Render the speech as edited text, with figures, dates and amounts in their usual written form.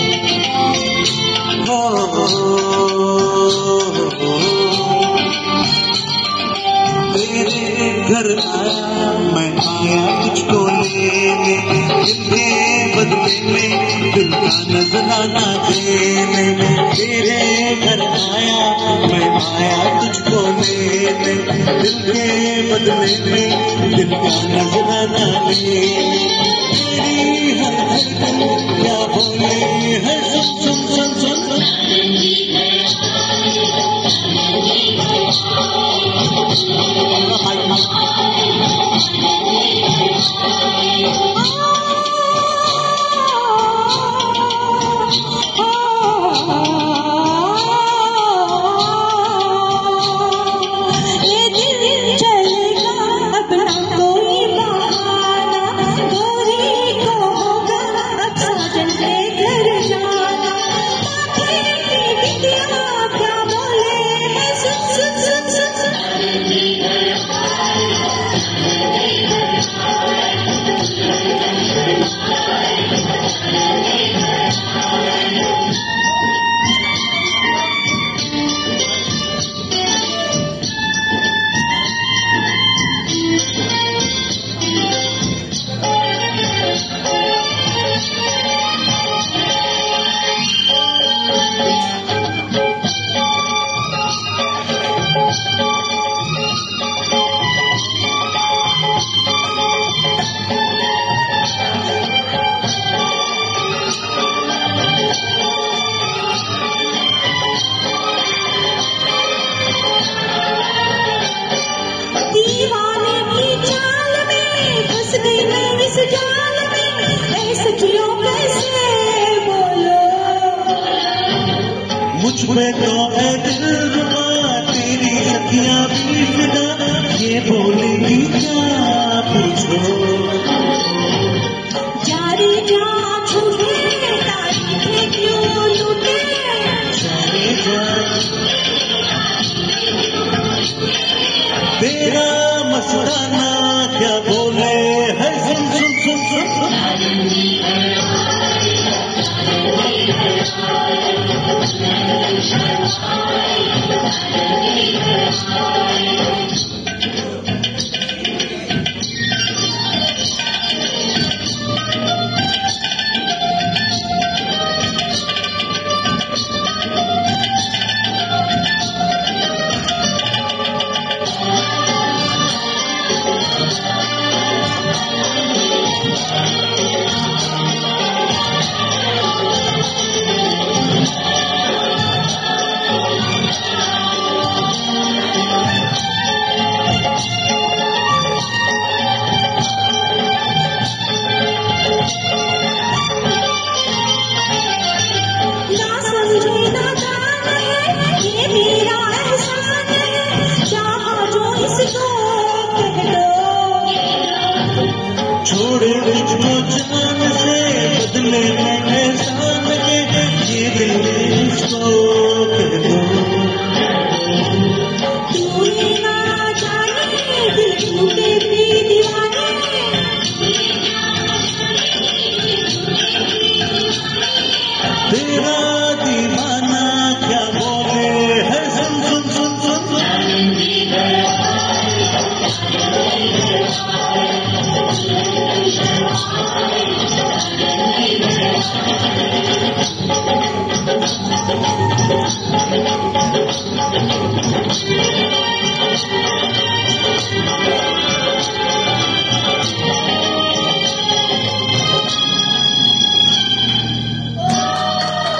तेरे घर आया मैं आया तुझको लेने, दिल के बदले में दिल का नजराना देने। तेरे घर आया मैं आया तुझको लेने, दिल के बदले में दिल का नजराना देने। तेरी हर धड़कन क्या बोले है सुन सुन सुन सुन। मुझ पे तो है दिलरुबा तेरी सखियां भी फिदा, ये बोलेगी क्या पूछो। जारी जा छूटे तारीखें क्यों लूटे, जारी जा तेरा मस्ताना क्या बोले है सुन सुन सुन सुन। छोड़े मुझको जान से बदले में एहसान के, ये दिल इसको कह दो। तू ही ना जाने दिल टूटे भी दीवाने, तेरा दीवाना क्या बोले है सुन सुन सुन सुन। Thank you.